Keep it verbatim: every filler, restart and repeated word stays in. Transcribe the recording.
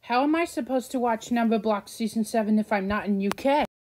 How am I supposed to watch Number Block Season seven if I'm not in U K?